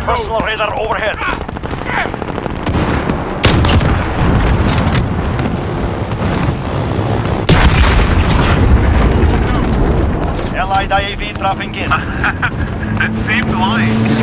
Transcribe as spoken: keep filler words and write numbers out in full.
Personal radar overhead. Allied I A V dropping in. It seemed like.